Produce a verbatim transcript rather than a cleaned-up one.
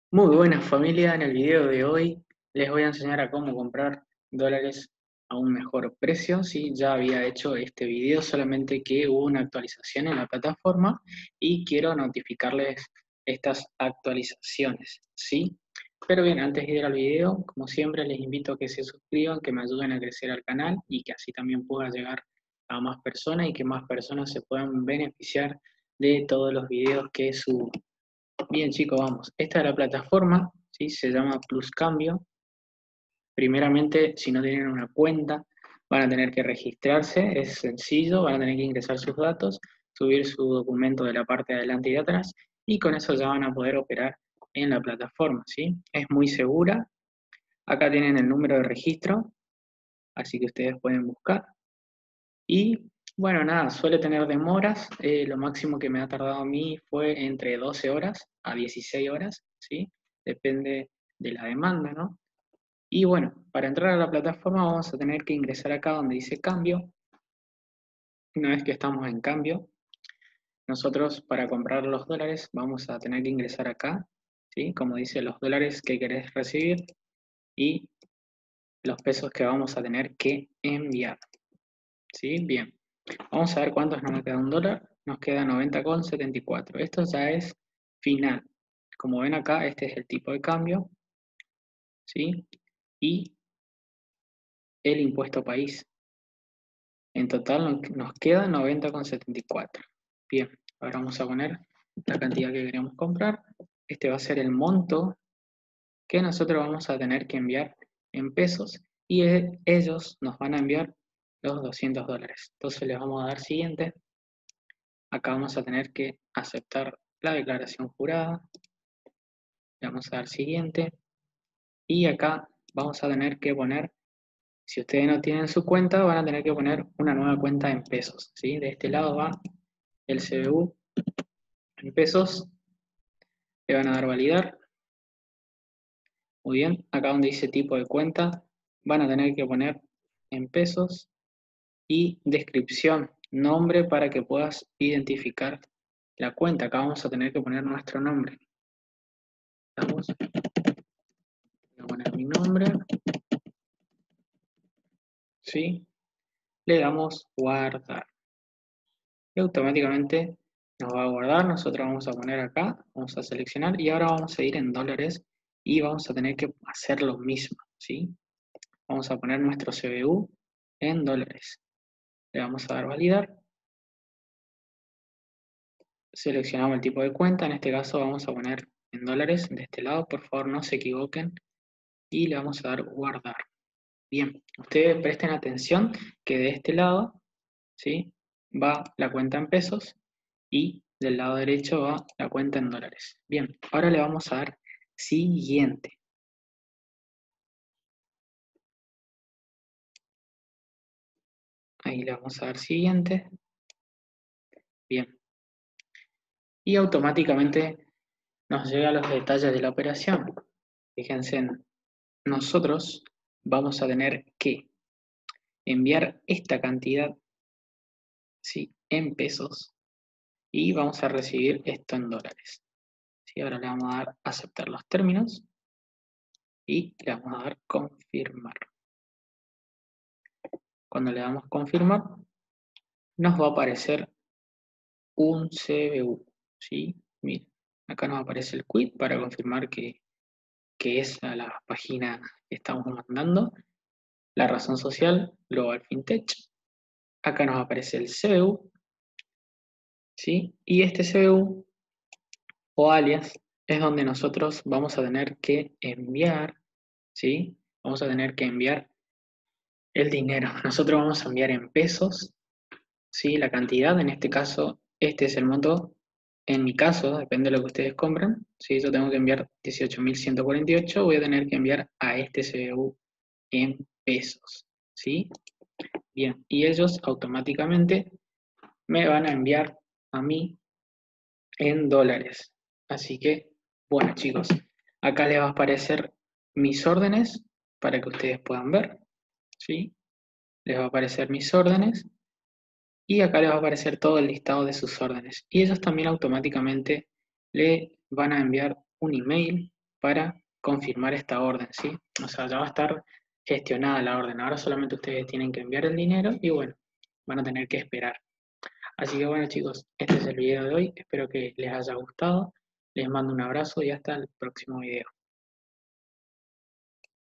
Muy buenas familia, en el video de hoy les voy a enseñar a cómo comprar dólares a un mejor precio. Sí, ya había hecho este video, solamente que hubo una actualización en la plataforma y quiero notificarles estas actualizaciones, ¿sí? Pero bien, antes de ir al video, como siempre les invito a que se suscriban, que me ayuden a crecer al canal y que así también pueda llegar a más personas y que más personas se puedan beneficiar de todos los videos que subo. Bien, chicos, vamos. Esta es la plataforma, ¿sí? Se llama Plus Cambio. Primeramente, si no tienen una cuenta, van a tener que registrarse. Es sencillo, van a tener que ingresar sus datos, subir su documento de la parte de adelante y de atrás, y con eso ya van a poder operar en la plataforma, ¿sí? Es muy segura. Acá tienen el número de registro, así que ustedes pueden buscar. Y bueno, nada, suele tener demoras. Eh, lo máximo que me ha tardado a mí fue entre doce horas a dieciséis horas, ¿sí? Depende de la demanda, ¿no? Y bueno, para entrar a la plataforma vamos a tener que ingresar acá donde dice cambio. Una vez que estamos en cambio, nosotros para comprar los dólares vamos a tener que ingresar acá, ¿sí? Como dice, los dólares que querés recibir y los pesos que vamos a tener que enviar, ¿sí? Bien. Vamos a ver cuántos nos queda un dólar. Nos queda noventa coma setenta y cuatro. Esto ya es final. Como ven acá, este es el tipo de cambio, ¿sí? Y el impuesto país. En total nos nos queda noventa coma setenta y cuatro. Bien, ahora vamos a poner la cantidad que queremos comprar. Este va a ser el monto que nosotros vamos a tener que enviar en pesos y e- ellos nos van a enviar los doscientos dólares. Entonces les vamos a dar siguiente. Acá vamos a tener que aceptar la declaración jurada. Le vamos a dar siguiente. Y acá vamos a tener que poner, si ustedes no tienen su cuenta, van a tener que poner una nueva cuenta en pesos, ¿sí? De este lado va el C B U en pesos. Le van a dar validar. Muy bien. Acá donde dice tipo de cuenta, van a tener que poner en pesos y descripción, nombre para que puedas identificar la cuenta. Acá vamos a tener que poner nuestro nombre. Vamos a poner mi nombre, ¿sí? Le damos guardar. Y automáticamente nos va a guardar. Nosotros vamos a poner acá, vamos a seleccionar y ahora vamos a ir en dólares y vamos a tener que hacer lo mismo, ¿sí? Vamos a poner nuestro C B U en dólares. Le vamos a dar validar. Seleccionamos el tipo de cuenta. En este caso vamos a poner en dólares de este lado. Por favor, no se equivoquen. Y le vamos a dar guardar. Bien, ustedes presten atención que de este lado, ¿sí? Va la cuenta en pesos y del lado derecho va la cuenta en dólares. Bien, ahora le vamos a dar siguiente. Ahí le vamos a dar siguiente. Bien. Y automáticamente nos llega los detalles de la operación. Fíjense, nosotros vamos a tener que enviar esta cantidad, ¿sí? En pesos y vamos a recibir esto en dólares. ¿Sí? Ahora le vamos a dar aceptar los términos y le vamos a dar confirmar. Cuando le damos confirmar, nos va a aparecer un C B U, ¿sí? Miren, acá nos aparece el quit para confirmar que, que es a la página que estamos mandando. La razón social, Global FinTech. Acá nos aparece el C B U, ¿sí? Y este C B U o alias es donde nosotros vamos a tener que enviar, ¿sí? Vamos a tener que enviar el dinero. Nosotros vamos a enviar en pesos, ¿sí? La cantidad, en este caso, este es el monto. En mi caso, depende de lo que ustedes compren. Si yo tengo que enviar dieciocho mil ciento cuarenta y ocho, voy a tener que enviar a este C B U en pesos, ¿sí? Bien, y ellos automáticamente me van a enviar a mí en dólares. Así que, bueno chicos, acá les va a aparecer mis órdenes para que ustedes puedan ver, ¿sí? Les va a aparecer mis órdenes y acá les va a aparecer todo el listado de sus órdenes. Y ellos también automáticamente le van a enviar un email, para confirmar esta orden, ¿sí? O sea, ya va a estar gestionada la orden. Ahora solamente ustedes tienen que enviar el dinero y bueno, van a tener que esperar. Así que bueno chicos, este es el video de hoy. Espero que les haya gustado. Les mando un abrazo y hasta el próximo video.